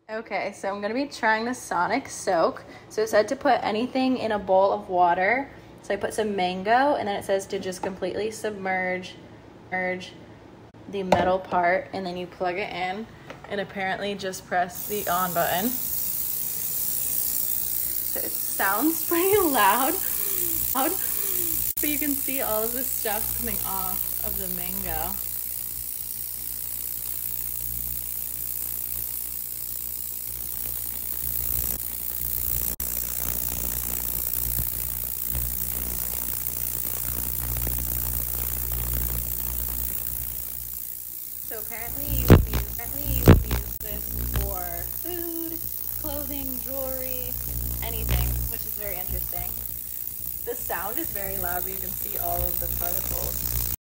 Okay, so I'm gonna be trying the Sonic Soak. So it said to put anything in a bowl of water. So I put some mango, and then it says to just completely submerge the metal part, and then you plug it in, and apparently just press the on button. So it sounds pretty loud, but you can see all of the stuff coming off of the mango. So apparently you can use this for food, clothing, jewelry, anything, which is very interesting. The sound is very loud, but you can see all of the particles.